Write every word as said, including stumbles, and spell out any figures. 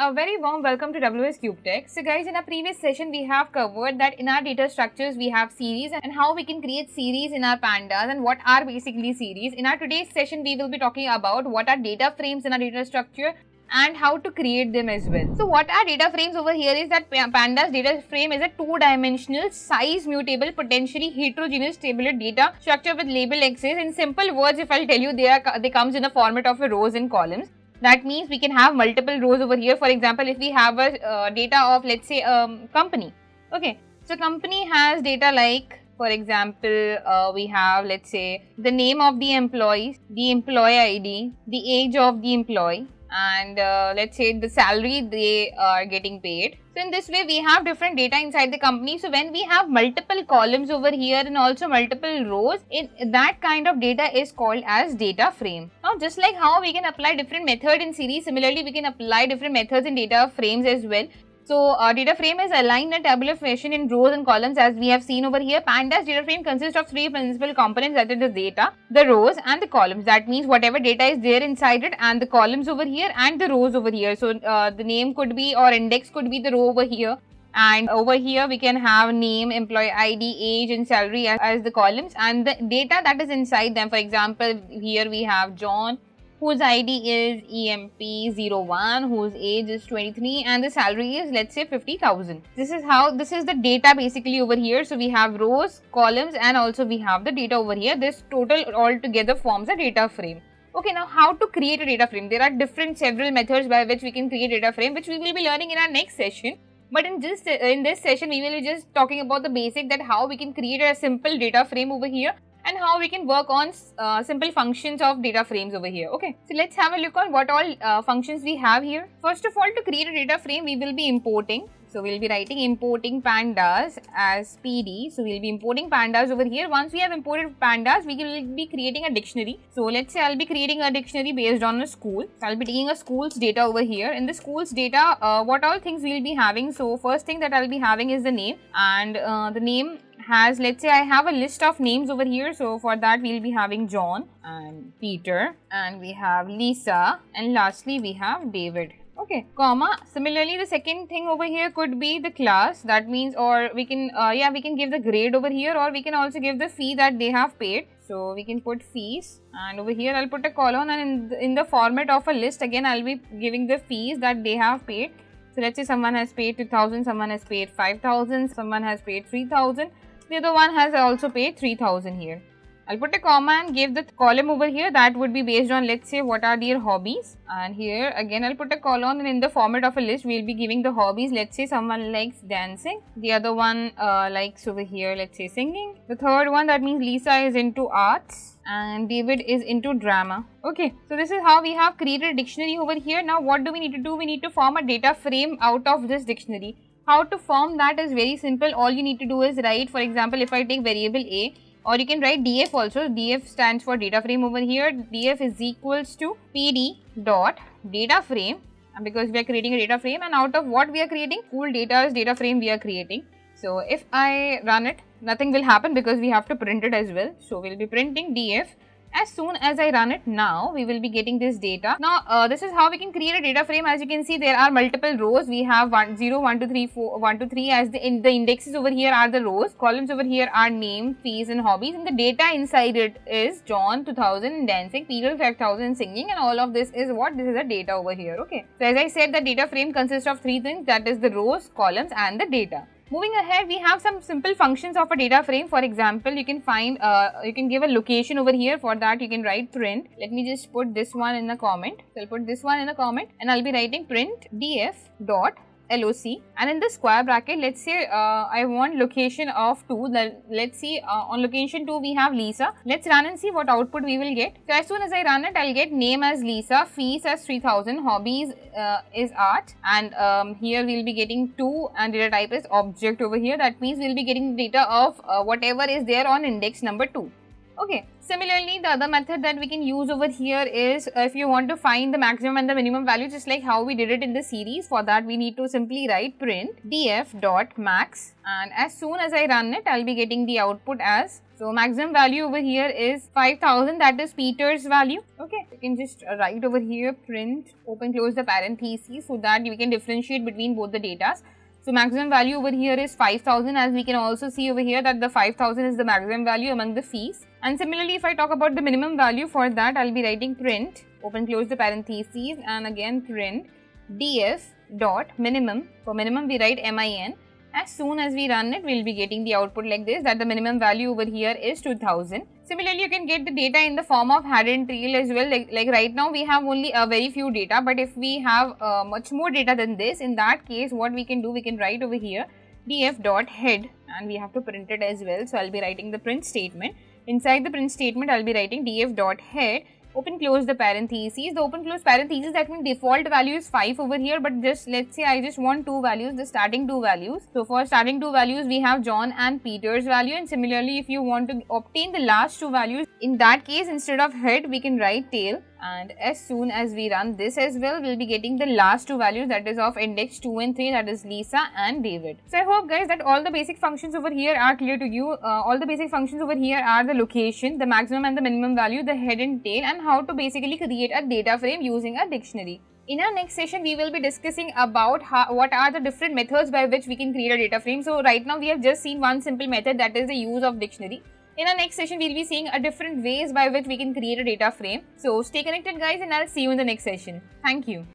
A very warm welcome to W S Cube Tech. So guys, in our previous session we have covered that in our data structures we have series and how we can create series in our pandas and what are basically series. In our today's session we will be talking about what are data frames in our data structure and how to create them as well. So what are data frames over here is that pandas data frame is a two-dimensional, size mutable, potentially heterogeneous tabular data structure with label axes. In simple words, if I'll tell you, they are they comes in the format of a rows and columns. That means we can have multiple rows over here. For example, if we have a uh, data of, let's say, um, company. Okay, so company has data like, for example, uh, we have, let's say, the name of the employees, the employee I D, the age of the employee, and uh, let's say the salary they are getting paid. So in this way we have different data inside the company. So when we have multiple columns over here and also multiple rows, in that kind of data is called as data frame. Now just like how we can apply different method in series, similarly we can apply different methods in data frames as well. So, uh, data frame is aligned in a tabular fashion in rows and columns as we have seen over here. Pandas data frame consists of three principal components, that is the data, the rows and the columns. That means whatever data is there inside it and the columns over here and the rows over here. So, uh, the name could be or index could be the row over here. And over here we can have name, employee I D, age and salary as, as the columns, and the data that is inside them. For example, here we have John, whose I D is E M P zero one, whose age is twenty-three, and the salary is, let's say, fifty thousand. This is how, this is the data basically over here. So we have rows, columns, and also we have the data over here. This total altogether forms a data frame. Okay, now how to create a data frame? There are different several methods by which we can create a data frame, which we will be learning in our next session. But in just in this session, we will be just talking about the basic, that how we can create a simple data frame over here, and how we can work on uh, simple functions of data frames over here. Okay, so let's have a look on what all uh, functions we have here. First of all, to create a data frame, we will be importing. So we'll be writing importing pandas as P D. So we'll be importing pandas over here. Once we have imported pandas, we will be creating a dictionary. So let's say I'll be creating a dictionary based on a school. So I'll be taking a school's data over here. In the school's data, uh, what all things we'll be having. So first thing that I'll be having is the name, and uh, the name has, let's say I have a list of names over here. So for that we'll be having John and Peter, and we have Lisa, and lastly we have David. Okay, comma. Similarly, the second thing over here could be the class. That means, or we can, uh, yeah, we can give the grade over here, or we can also give the fee that they have paid. So we can put fees, and over here I'll put a colon, and in the, in the format of a list, again I'll be giving the fees that they have paid. So let's say someone has paid two thousand, someone has paid five thousand, someone has paid three thousand. The other one has also paid three thousand here. I'll put a comma and give the column over here that would be based on, let's say, what are their hobbies. And here again I'll put a column, and in the format of a list we'll be giving the hobbies. Let's say someone likes dancing, the other one uh, likes over here, let's say, singing. The third one, that means Lisa is into arts and David is into drama. Okay, so this is how we have created a dictionary over here. Now what do we need to do? We need to form a data frame out of this dictionary. How to form that is very simple. All you need to do is write, for example, if I take variable A, or you can write D F also. D F stands for data frame over here. D F is equals to P D dot data frame, and because we are creating a data frame, and out of what we are creating, school data's data frame we are creating. So if I run it, nothing will happen because we have to print it as well. So we'll be printing D F. As soon as I run it now, we will be getting this data. Now, uh, this is how we can create a data frame. As you can see, there are multiple rows. We have one, zero, one, two, three, four, one, two, three as the, in the indexes over here are the rows. Columns over here are name, fees and hobbies. And the data inside it is John two thousand dancing, Peter five thousand singing, and all of this is what? This is the data over here. Okay. So, as I said, the data frame consists of three things, that is the rows, columns and the data. Moving ahead, we have some simple functions of a data frame. For example, you can find, uh, you can give a location over here. For that, you can write print. Let me just put this one in a comment. So I'll put this one in a comment, and I'll be writing print df dot loc, and in the square bracket, let's say uh, I want location of two. Let's see, uh, on location two we have Lisa. Let's run and see what output we will get. So as soon as I run it, I'll get name as Lisa, fees as three thousand, hobbies uh, is art, and um, here we'll be getting two, and data type is object over here. That means we'll be getting data of uh, whatever is there on index number two. Okay, similarly, the other method that we can use over here is uh, if you want to find the maximum and the minimum value, just like how we did it in the series. For that, we need to simply write print df.max, and as soon as I run it, I'll be getting the output as, so maximum value over here is five thousand, that is Peter's value. Okay, you can just write over here print, open close the parentheses, so that we can differentiate between both the datas. So maximum value over here is five thousand, as we can also see over here that the five thousand is the maximum value among the fees. And similarly, if I talk about the minimum value, for that I'll be writing print, open close the parentheses, and again print df dot minimum. For minimum we write min. As soon as we run it, we'll be getting the output like this, that the minimum value over here is two thousand. Similarly, you can get the data in the form of head and tail as well. Like, like right now we have only a very few data, but if we have uh, much more data than this, in that case what we can do, we can write over here df dot head, and we have to print it as well. So I'll be writing the print statement. Inside the print statement, I'll be writing df dot head, open close the parentheses. The open close parentheses, that means default value is five over here, but just let's say I just want two values, the starting two values. So for starting two values, we have John and Peter's value, and similarly if you want to obtain the last two values, in that case instead of head we can write tail, and as soon as we run this as well, we'll be getting the last two values, that is of index two and three, that is Lisa and David. So I hope guys that all the basic functions over here are clear to you. Uh, all the basic functions over here are the location, the maximum and the minimum value, the head and tail, and how to basically create a data frame using a dictionary. In our next session, we will be discussing about how, what are the different methods by which we can create a data frame. So right now we have just seen one simple method, that is the use of dictionary. In our next session, we will be seeing a different ways by which we can create a data frame. So stay connected guys, and I'll see you in the next session. Thank you.